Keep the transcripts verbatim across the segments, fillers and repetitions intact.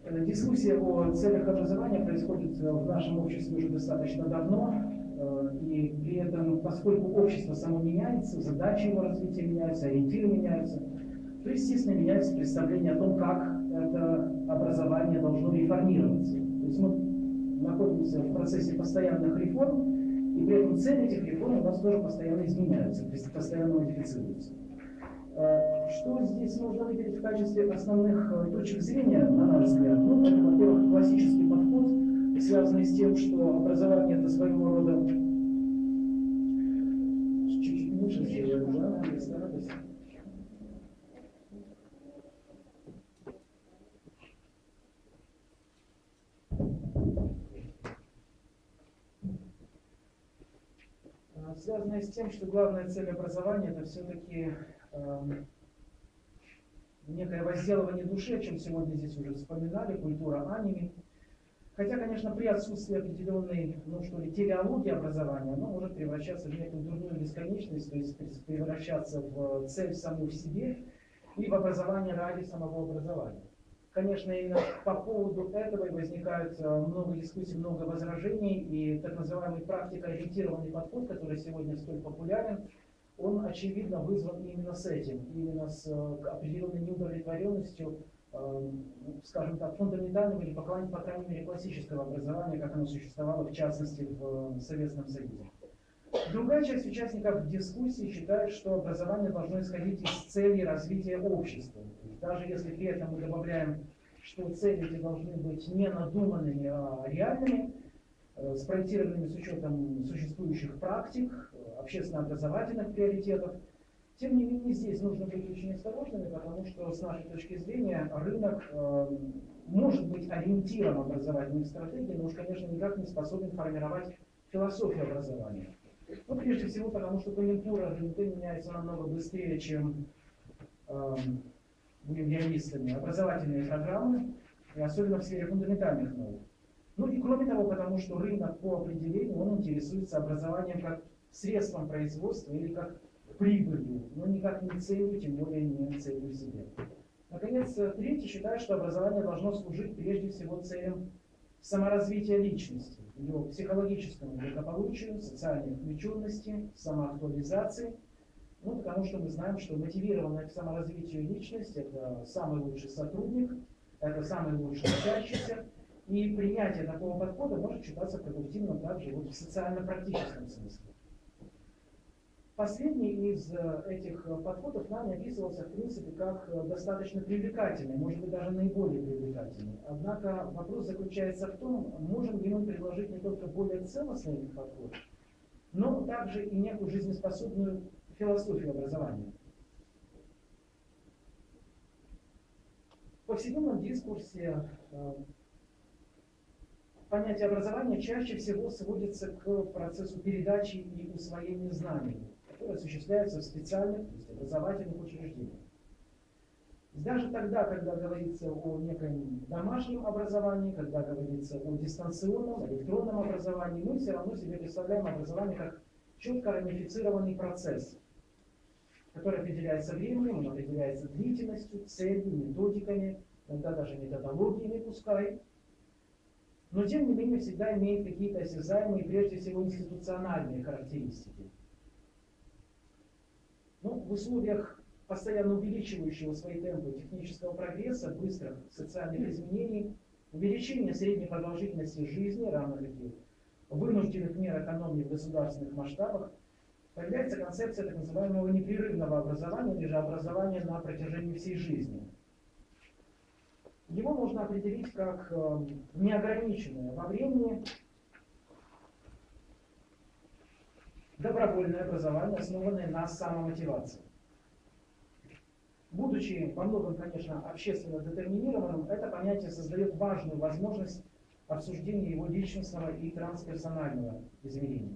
Дискуссия о целях образования происходит в нашем обществе уже достаточно давно, и при этом, поскольку общество само меняется, задачи его развития меняются, ориентиры меняются, то, естественно, меняется представление о том, как это образование должно реформироваться. То есть мы находимся в процессе постоянных реформ, и при этом цели этих реформ у нас тоже постоянно изменяются, постоянно модифицируются. Что здесь нужно выделить в качестве основных точек зрения, на наш взгляд? Ну, это, во-первых, классический подход, связанный с тем, что образование это своего рода... Чуть-чуть лучше сделаем, да? Старайтесь. Связанное с тем, что главная цель образования это все-таки э, некое возделывание души, о чем сегодня здесь уже вспоминали, культура аними. Хотя, конечно, при отсутствии определенной, ну что ли, телеологии образования, оно может превращаться в некую дурную бесконечность, то есть превращаться в цель саму в себе и в образование ради самого образования. Конечно, именно по поводу этого и возникают много дискуссий, много возражений, и так называемый практикоориентированный подход, который сегодня столь популярен, он, очевидно, вызван именно с этим, именно с определенной неудовлетворенностью, скажем так, фундаментального или, по крайней мере, классического образования, как оно существовало, в частности, в Советском Союзе. Другая часть участников дискуссии считает, что образование должно исходить из целей развития общества. Даже если при этом мы добавляем, что цели эти должны быть не надуманными, а реальными, спроектированными с учетом существующих практик, общественно-образовательных приоритетов, тем не менее здесь нужно быть очень осторожными, потому что с нашей точки зрения рынок э, может быть ориентиром образовательных стратегий, но уж, конечно, никак не способен формировать философию образования. Ну, прежде всего, потому что конъюнктура РНТ меняется намного быстрее, чем, э, будем реалистами, образовательные программы, и особенно в сфере фундаментальных наук. Ну и кроме того, потому что рынок по определению, он интересуется образованием как средством производства или как прибылью, но никак не целью, тем более не целью в себе. Наконец, третий считает, что образование должно служить прежде всего целям саморазвития личности, ее психологическому благополучию, социальной включенности, самоактуализации. Ну, потому что мы знаем, что мотивированная к саморазвитию личность – это самый лучший сотрудник, это самый лучший учащийся, и принятие такого подхода может считаться продуктивным также вот в социально-практическом смысле. Последний из этих подходов нами описывался, в принципе, как достаточно привлекательный, может быть, даже наиболее привлекательный. Однако вопрос заключается в том, можем ли мы предложить не только более целостный подход, но также и некую жизнеспособную философию образования. В повседневном дискурсе понятие образования чаще всего сводится к процессу передачи и усвоения знаний, которые осуществляются в специальных, то есть образовательных учреждениях. Даже тогда, когда говорится о неком домашнем образовании, когда говорится о дистанционном, электронном образовании, мы все равно себе представляем образование как четко рамифицированный процесс, который определяется временем, он определяется длительностью, целью, методиками, иногда даже методологиями, пускай. Но тем не менее всегда имеет какие-то осязаемые, прежде всего, институциональные характеристики. Ну, в условиях постоянно увеличивающего свои темпы технического прогресса, быстрых социальных изменений, увеличения средней продолжительности жизни, равно как и вынужденных мер экономии в государственных масштабах, появляется концепция так называемого непрерывного образования, или же образования на протяжении всей жизни. Его можно определить как э, неограниченное во времени добровольное образование, основанное на самомотивации. Будучи во многом, конечно, общественно детерминированным, это понятие создает важную возможность обсуждения его личностного и трансперсонального измерения.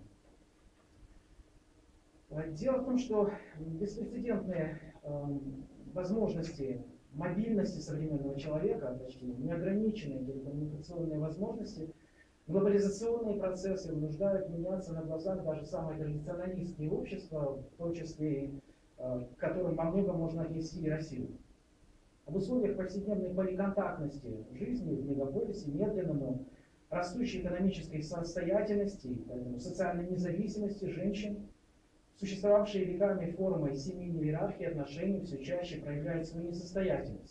Дело в том, что беспрецедентные э, возможности мобильности современного человека, точнее, неограниченные телекоммуникационные возможности, глобализационные процессы вынуждают меняться на глазах даже самые традиционалистские общества, в том числе и к которым во многом можно отнести и Россию. об условиях повседневной поликонтактности жизни в мегаполисе, медленному, растущей экономической состоятельности, поэтому социальной независимости женщин, существовавшие веками формы семейной иерархии отношений все чаще проявляют свою несостоятельность.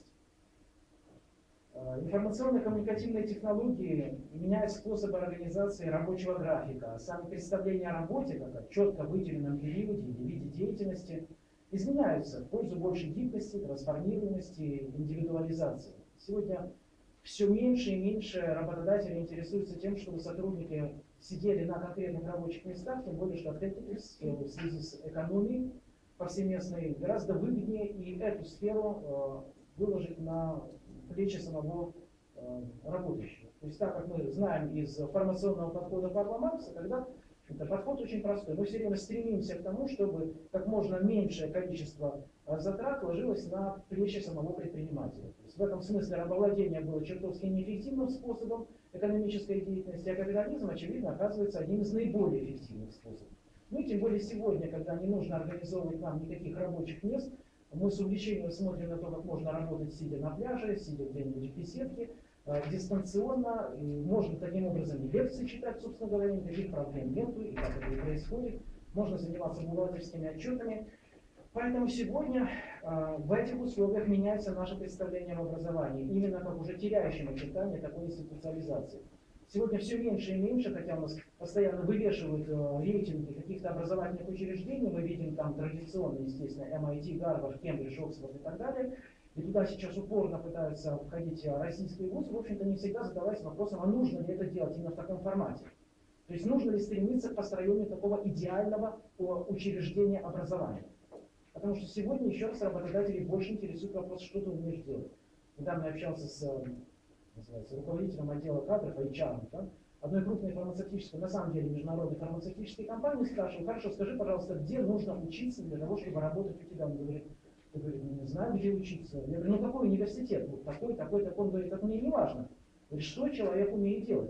Информационно-коммуникативные технологии меняют способы организации рабочего графика. Сами представления о работе, как о четко выделенном периоде или виде деятельности, изменяются в пользу большей гибкости, трансформируемости, индивидуализации. Сегодня все меньше и меньше работодателей интересуются тем, чтобы сотрудники сидели на конкретных рабочих местах, тем более, что в связи с экономией повсеместной гораздо выгоднее и эту сферу выложить на плечи самого э, работающего. То есть так как мы знаем из формационного подхода Карла Маркса, когда это подход очень простой. Мы все время стремимся к тому, чтобы как можно меньшее количество затрат ложилось на плечи самого предпринимателя. То есть в этом смысле рабовладение было чертовски неэффективным способом экономической деятельности, а капитализм, очевидно, оказывается одним из наиболее эффективных способов. Ну и тем более сегодня, когда не нужно организовывать нам никаких рабочих мест, мы с увлечением смотрим на то, как можно работать, сидя на пляже, сидя где-нибудь в беседке, э, дистанционно. И можно таким образом и лекции читать, собственно говоря, никаких проблем нету, и как это и происходит. Можно заниматься бухгалтерскими отчетами. Поэтому сегодня э, в этих условиях меняется наше представление об образовании, именно как уже теряющем очертания такой институциализации. Сегодня все меньше и меньше, хотя у нас постоянно вывешивают э, рейтинги каких-то образовательных учреждений, мы видим там традиционно, естественно, эм ай ти, Гарвард, Кембридж, Оксфорд и так далее, и туда сейчас упорно пытаются входить российские вузы, в общем-то не всегда задаваясь вопросом, а нужно ли это делать именно в таком формате. То есть нужно ли стремиться к построению такого идеального учреждения образования. Потому что сегодня еще раз работодателей больше интересует вопрос, что ты умеешь делать. Недавно я общался с называется, руководителем отдела кадров, эйч ар, да, одной крупной фармацевтической, на самом деле международной фармацевтической компании, спрашивал: хорошо, скажи, пожалуйста, где нужно учиться для того, чтобы работать у тебя? Он говорит, я говорю, ну, не знаю, где учиться. Я говорю, ну какой университет? Вот такой, такой, такой. Он говорит, это мне не важно. Говорит, что человек умеет делать?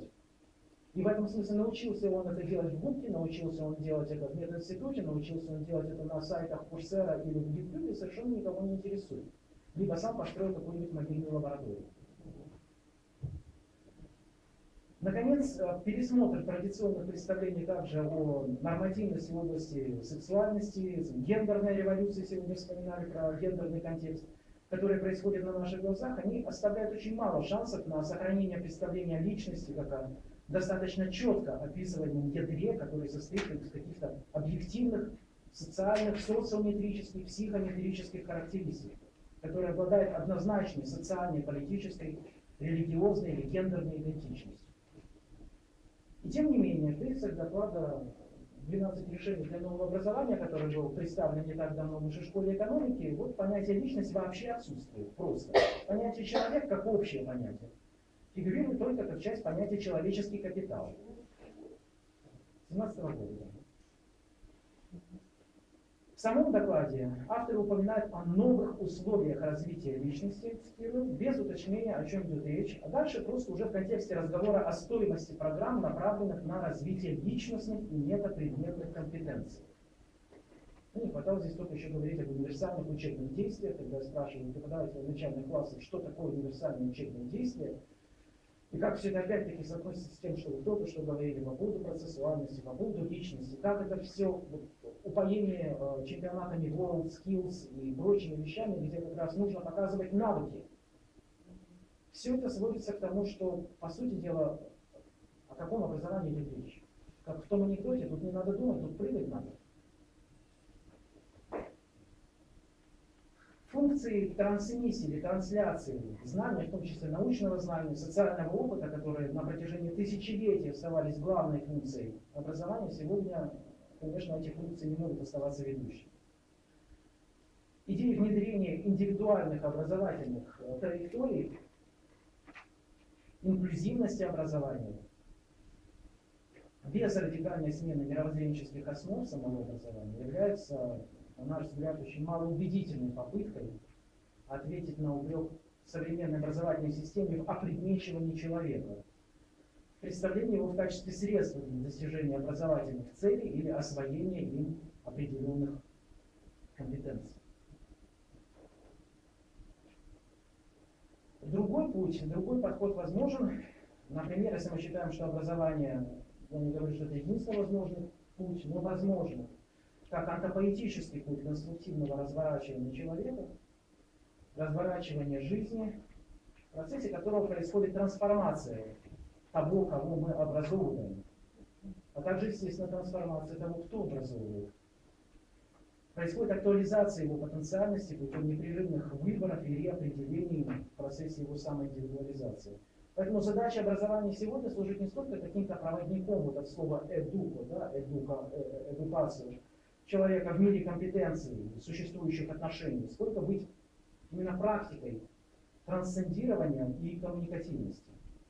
И в этом смысле научился он это делать в губке, научился он делать это в мединституте, научился он делать это на сайтах Курсера или в Ютубе, совершенно никого не интересует. Либо сам построил какую-нибудь мобильную лабораторию. Наконец, пересмотр традиционных представлений также о нормативности в области сексуальности, гендерной революции, сегодня вспоминали про гендерный контекст, которые происходят на наших глазах, они оставляют очень мало шансов на сохранение представления о личности, как о достаточно четко описываемом ядре, который состоит из каких-то объективных, социальных, социометрических, психометрических характеристик, которые обладают однозначной социальной, политической, религиозной или гендерной идентичностью. И тем не менее, в тезисах доклада двенадцать решений для нового образования, который был представлен не так давно в Высшей школе экономики, вот понятие личность вообще отсутствует просто. Понятие человек как общее понятие фигурирует только как часть понятия человеческий капитал. семнадцатого года. В самом докладе авторы упоминают о новых условиях развития личности, цитирую, без уточнения, о чем идет речь, а дальше просто уже в контексте разговора о стоимости программ, направленных на развитие личностных и метапредметных компетенций. Ну, не хватало здесь только еще говорить об универсальных учебных действиях, когда я спрашиваю преподавателя начальных классов, что такое универсальное учебное действие, и как все это опять-таки соотносится с тем, что вы только что говорили по поводу процессуальности, по поводу личности, как это все вот, упоение э, чемпионатами World Skills и прочими вещами, где как раз нужно показывать навыки. Все это сводится к тому, что, по сути дела, о каком образовании идет речь. Как в том анекдоте, тут не надо думать, тут прыгать надо. Функции трансмиссии или трансляции знания, в том числе научного знания, социального опыта, которые на протяжении тысячелетий оставались главной функцией образования, сегодня, конечно, эти функции не могут оставаться ведущими. Идея внедрения индивидуальных образовательных траекторий, инклюзивности образования, без радикальной смены мировоззренческих основ самого образования является, на наш взгляд, очень малоубедительной попыткой ответить на упрек современной образовательной системе в опредмечивании человека, представление его в качестве средства для достижения образовательных целей или освоения им определенных компетенций. Другой путь, другой подход возможен. Например, если мы считаем, что образование, я не говорю, что это единственный возможный путь, но возможно, как антропоэтический путь конструктивного разворачивания человека, разворачивания жизни, в процессе которого происходит трансформация того, кого мы образовываем, а также, естественно, трансформация того, кто образовывает. Происходит актуализация его потенциальности путем непрерывных выборов и реопределений в процессе его самоиндивидуализации. Поэтому задача образования сегодня служит не столько каким-то проводником, вот от слова «эдука», да, эдука, э, эдукацию человека в мире компетенций, существующих отношений, сколько быть именно практикой трансцендирования и коммуникативности.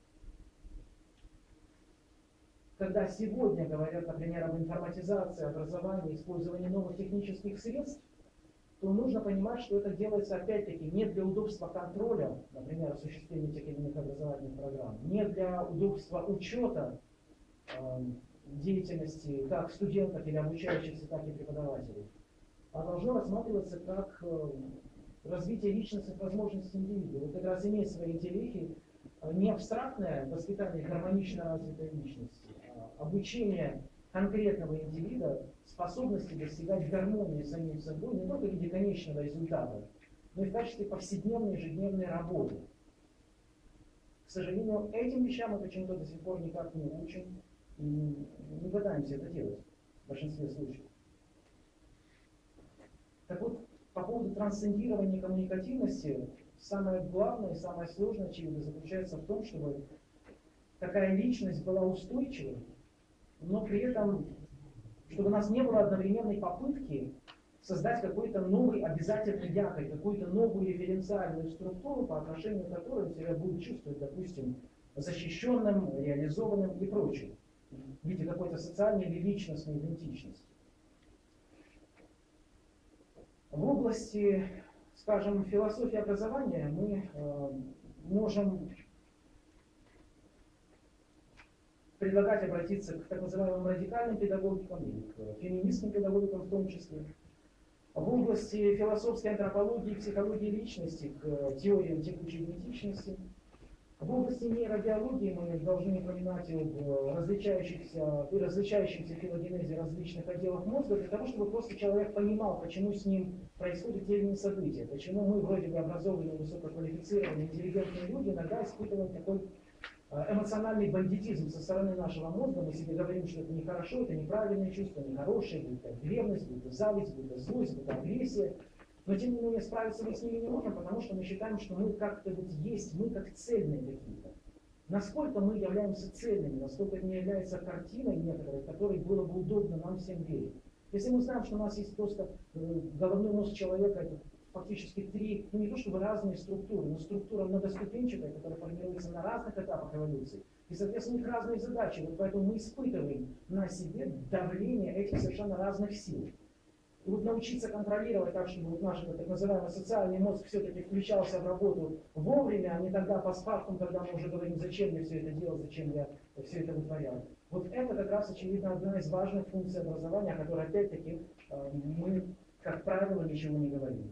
Когда сегодня говорят, например, об информатизации, образовании, использовании новых технических средств, то нужно понимать, что это делается опять-таки не для удобства контроля, например, осуществления тех или иных образовательных программ, не для удобства учета э, деятельности как студентов или обучающихся, так и преподавателей, а должно рассматриваться как э, развитие личностных возможностей индивида. Вот как раз имея свои интеллекты, не абстрактное воспитание гармонично развитой личности, а обучение конкретного индивида способности достигать гармонии с самим собой не только в виде конечного результата, но и в качестве повседневной ежедневной работы. К сожалению, этим вещам мы почему-то до сих пор никак не учим и не пытаемся это делать в большинстве случаев. Так вот, по поводу трансцендирования коммуникативности, самое главное и самое сложное, очевидно, заключается в том, чтобы такая личность была устойчивой, но при этом, чтобы у нас не было одновременной попытки создать какой-то новый обязательный якорь, какую-то новую референциальную структуру, по отношению к которой себя будет чувствовать, допустим, защищенным, реализованным и прочим, в виде какой-то социальной или личностной идентичности. В области, скажем, философии образования мы э, можем предлагать обратиться к так называемым радикальным педагогикам или к феминистским педагогикам в том числе. В области философской антропологии и психологии личности к теориям текучей идентичности. В области нейробиологии мы должны упоминать об различающихся и различающихся филогенезе различных отделов мозга для того, чтобы просто человек понимал, почему с ним происходят те или иные события, почему мы, вроде бы образованные, высококвалифицированные, интеллигентные люди, иногда испытываем такой эмоциональный бандитизм со стороны нашего мозга. Мы себе говорим, что это нехорошо, это неправильное чувство, нехорошее, будет как ревность, будет зависть, будет злость, будет агрессия. Но тем не менее справиться мы с ними не можем, потому что мы считаем, что мы как-то вот есть, мы как цельные какие-то. Насколько мы являемся цельными, насколько это не является картиной некоторой, в которой было бы удобно нам всем верить. Если мы знаем, что у нас есть просто э, головной мозг человека, это фактически три, ну не то чтобы разные структуры, но структура многоступенчатая, которая формируется на разных этапах эволюции. И, соответственно, у них разные задачи. Вот поэтому мы испытываем на себе давление этих совершенно разных сил. И вот научиться контролировать так, чтобы вот наш так называемый социальный мозг все-таки включался в работу вовремя, а не тогда по спавкам, когда мы уже говорим, зачем я все это делал, зачем я все это вытворял. Вот это как раз, очевидно, одна из важных функций образования, о которой, опять-таки, мы, как правило, ничего не говорим.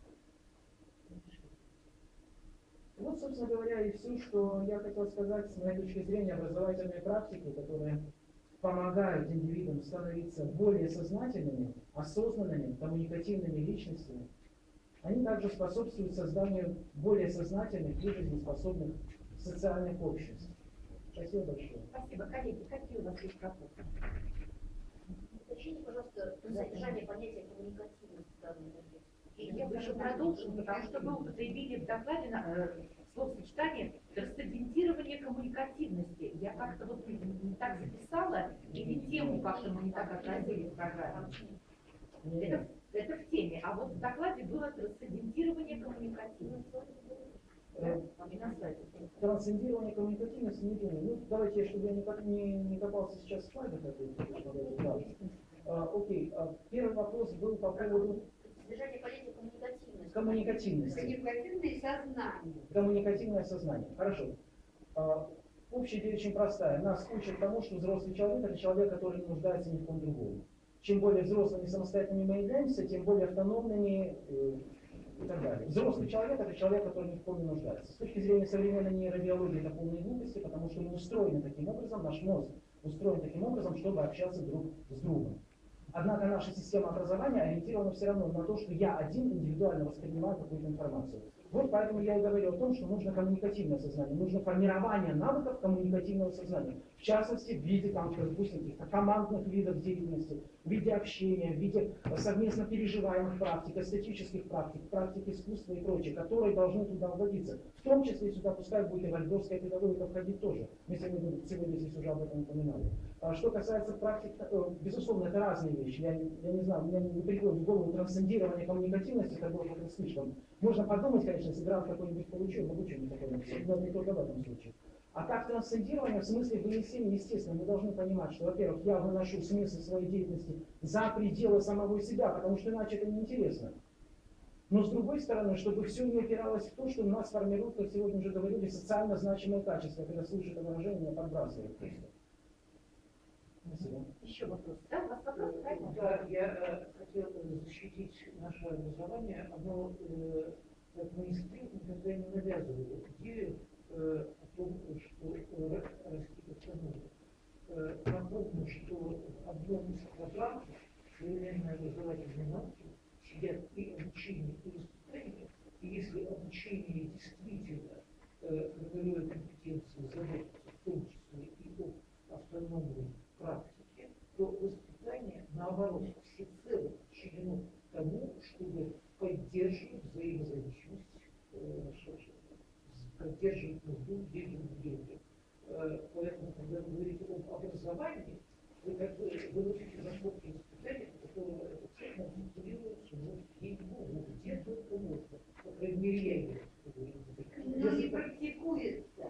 Вот, собственно говоря, и все, что я хотел сказать с моей точки зрения образовательной практики, которые помогают индивидам становиться более сознательными, осознанными, коммуникативными личностями. Они также способствуют созданию более сознательных и жизнеспособных социальных обществ. Спасибо большое. Спасибо. Коллеги, какие у нас есть вопросы? Уточните, пожалуйста, содержание понятия коммуникативности в данном контексте. И я прошу продолжить, потому что вы употребили в докладе э, словосочетание трансцендентирование коммуникативности. Я как-то вот не, не так записала, или тему как-то мы не так отразили в программе. Это, это в теме, а вот в докладе было трансцендентирование коммуникативности. Э, Трансцендирование коммуникативности не думаю. Ну, давайте, чтобы я не, не, не копался сейчас в слайдах. Да. А, окей, а, первый вопрос был по поводу содержание понятия коммуникативности. Коммуникативности. Коммуникативное сознание. Коммуникативное сознание. Хорошо. А, общая идея очень простая. Нас учат тому, что взрослый человек — это человек, который не нуждается ни в ком другом. Чем более взрослыми и самостоятельными мы являемся, тем более автономными, э, и так далее. Взрослый человек — это человек, который ни в ком не нуждается. С точки зрения современной нейробиологии это полные глупости, потому что мы устроены таким образом, наш мозг устроен таким образом, чтобы общаться друг с другом. Однако наша система образования ориентирована все равно на то, что я один индивидуально воспринимаю какую-то информацию. Вот поэтому я и говорю о том, что нужно коммуникативное сознание, нужно формирование навыков коммуникативного сознания. В частности, в виде, там, допустим, каких-то командных видов деятельности, в виде общения, в виде совместно переживаемых практик, эстетических практик, практик искусства и прочее, которые должны туда вводиться. В том числе сюда пускай будет и вальдорфская педагогика входить тоже. Мы сегодня, сегодня здесь уже об этом упоминали. А что касается практик, безусловно, это разные вещи. Я, я не знаю, у меня не приходит в голову трансцендирование коммуникативности, это было бы слишком. Можно подумать, конечно, если грант какой-нибудь получил, могу что-нибудь такое написать, но не только в этом случае. А как трансцендирование в смысле вынесения, естественно, мы должны понимать, что, во-первых, я выношу смысл своей деятельности за пределы самого себя, потому что иначе это неинтересно. Но с другой стороны, чтобы все не упиралось в то, что у нас формируют, как сегодня уже говорили, социально значимые качества. Когда слышу это выражение, меня подбрасывает просто. Спасибо. Еще вопрос. Да, у вас вопрос, правильно? Да, я э, хотел защитить наше образование. Оно, э, как мейнстрим, никогда не навязывало идею э, о том, что э, расти как становится. Э, напомню, что в одном из программ современной образовательной науки сидят и обучение, и воспитание. И если обучение действительно э, формирует компетенции, заботится в том числе и об автономной практике, то воспитание, наоборот, всецело подчинено тому, чтобы поддерживать взаимозависимость, э, поддерживать нужду друг в друге. Э, поэтому, когда вы говорите об образовании, вы как бы выносите за скобки воспитания, которого эта цель артикулируется, ну, ей-богу, где только можно. По крайней мере, я ее Но не практикуется.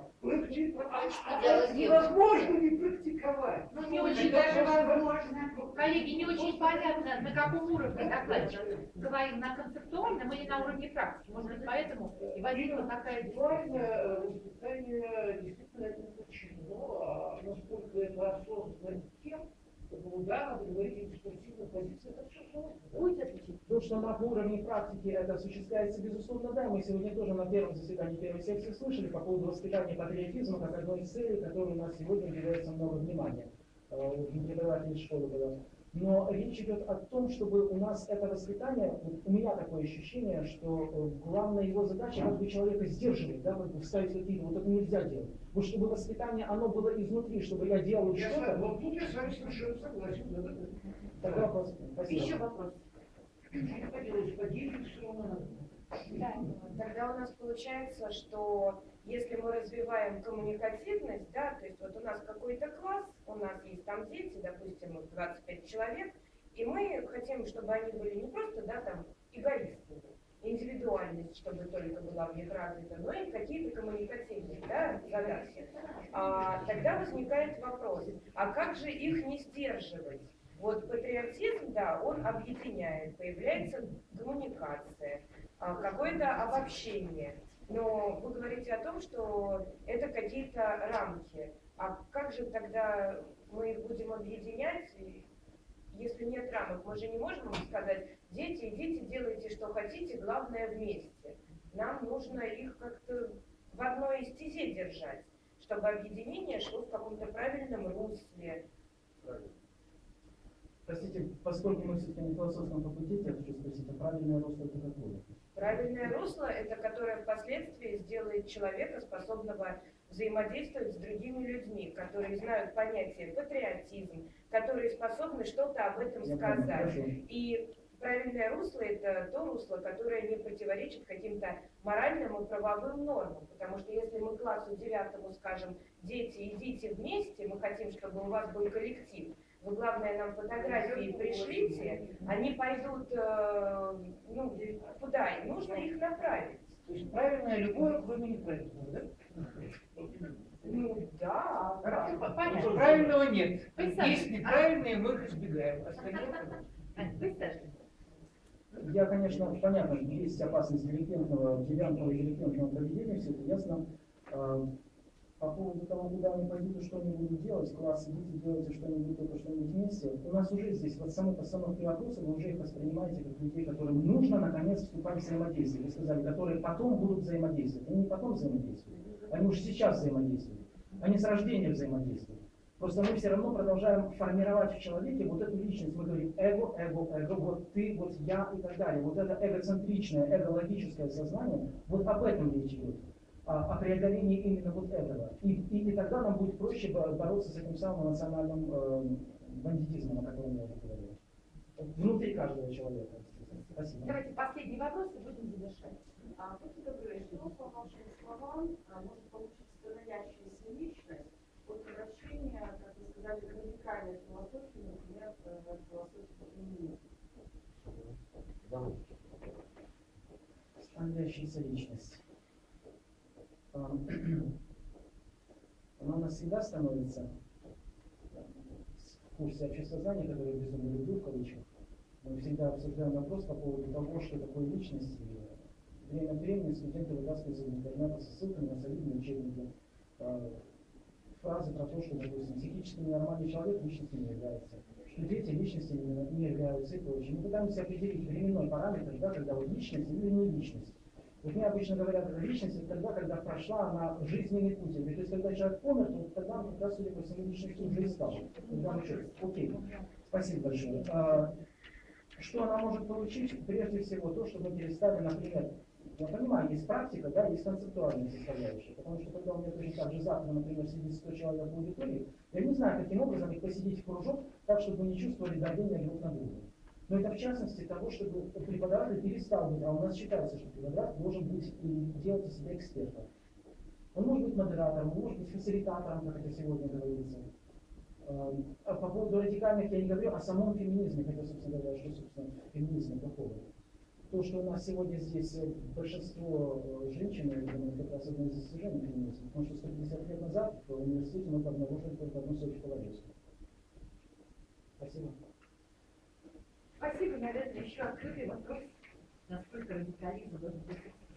Невозможно не практиковать. Ну, не очень даже возможно. Коллеги, не очень понятно, на каком уровне докладчик. Говорим на концептуальном или на уровне практики. Может быть, поэтому и возникла такая Визуальное воспитание действительно это не подчинено, а насколько это осознанно тем, ну да, надо говорить о дискурсивной позиции, это все сложно. Будете отвечать? То, что на уровне практики это осуществляется, безусловно, да. Мы сегодня тоже на первом заседании первой секции слышали по поводу воспитания патриотизма как одной из целей, которой у нас сегодня уделяется много внимания. Преподаватели школы было. Но речь идет о том, чтобы у нас это воспитание, у меня такое ощущение, что главная его задача как бы человека сдерживать, да, как бы вставить какие-то, вот это нельзя делать. Вот чтобы воспитание, оно было изнутри, чтобы я делал Я что-то. вот тут я с вами совершенно согласен. Да, да, да. Тогда вопрос. Спасибо. Еще вопрос. Что поделать, поделить все равно надо. Да. Тогда у нас получается, что если мы развиваем коммуникативность, да, то есть вот у нас какой-то класс, у нас есть там дети, допустим, вот двадцать пять человек, и мы хотим, чтобы они были не просто, да, там, эгоистами, индивидуальность, чтобы только была в них развита, но и какие-то коммуникативные, да, задачи. А, тогда возникает вопрос, а как же их не сдерживать? Вот патриотизм, да, он объединяет, появляется коммуникация, какое-то обобщение. Но вы говорите о том, что это какие-то рамки. А как же тогда мы их будем объединять, если нет рамок? Мы же не можем сказать, дети, идите, делайте, что хотите, главное вместе. Нам нужно их как-то в одной стезе держать, чтобы объединение шло в каком-то правильном русле. Простите, поскольку мы все-таки на философском факультете, я хочу спросить, а правильное русло это какое? Правильное русло – это которое впоследствии сделает человека, способного взаимодействовать с другими людьми, которые знают понятие патриотизм, которые способны что-то об этом Я сказать. понял, И правильное русло – это то русло, которое не противоречит каким-то моральным и правовым нормам. Потому что если мы классу девятому скажем, дети, идите вместе, мы хотим, чтобы у вас был коллектив, вы, главное, нам фотографии пришлите, они пойдут э, ну, куда? И нужно их направить. То есть правильное любое, кроме неправильного, да? Ну да. Хорошо, Понятно. правильного нет. Представьте. Есть неправильные, мы их избегаем. Остальные... Представьте. Я, конечно, понятно, что есть опасность деликвентного, девиантного и деликвентного поведения, все это ясно. А, по поводу того, куда вами пойдут и что они будут делать, класс, идите, делайте что-нибудь, только что-нибудь вместе. У нас уже здесь, вот самой постановке вопроса, вы уже их воспринимаете как людей, которым нужно, наконец, вступать в взаимодействие. Вы сказали, которые потом будут взаимодействовать. Они не потом взаимодействуют, они уже сейчас взаимодействуют. Они с рождения взаимодействуют. Просто мы все равно продолжаем формировать в человеке вот эту личность. Мы говорим эго, эго, эго, вот ты, вот я и так далее. Вот это эгоцентричное, эго-логическое сознание, вот об этом речь идет. О преодолении именно вот этого. И, и, и тогда нам будет проще бороться с этим самым национальным э, бандитизмом, о котором я уже говорил. Внутри каждого человека. Спасибо. Давайте последний вопрос и будем завершать. А, будьте добры, что по вашим словам а, может получить становящаяся личность от обращения, как вы сказали, к радикальной философии, например, к философии феминизма? Становящаяся личность. Она у нас всегда становится в курсе обществознания, который я безумно люблю в кавычках. Мы всегда обсуждаем вопрос по поводу того, что такое личность. И время от времени студенты вытаскивают из интернета со ссылками на солидные учебники фразы про то, что, допустим, психически ненормальный человек личностью не является, что дети личностью не являются и прочее. Мы пытаемся определить временной параметр, да, когда вот личность или не личность. Вот мне обычно говорят, личность это тогда, когда прошла она жизненный путь. То есть, когда человек умер, то тогда он как раз, судя по всему, личностью уже и стал. Тогда мы что? Окей. Спасибо большое. Что она может получить? Прежде всего то, что мы перестали, например, я понимаю, есть практика, да, есть концептуальная составляющая. Потому что когда у меня точно так же завтра, например, сидит сто человек в аудитории, я не знаю, каким образом их посидеть в кружок так, чтобы не чувствовали давление друг на друга. Но это в частности того, чтобы преподаватель перестал быть, а у нас считается, что преподаватель должен быть и делать из себя эксперта. Он может быть модератором, он может быть фасилитатором, как это сегодня говорится. А по поводу радикальных я не говорю о самом феминизме, хотя, собственно говоря, что, собственно, феминизм такого. То, что у нас сегодня здесь большинство женщин, я думаю, как раз одно из достижений феминизма, потому что сто пятьдесят лет назад в университете мы обнаружили только одну Софью Половецкую. Спасибо. Спасибо, наверное, еще открытый вопрос, насколько радикализм должен быть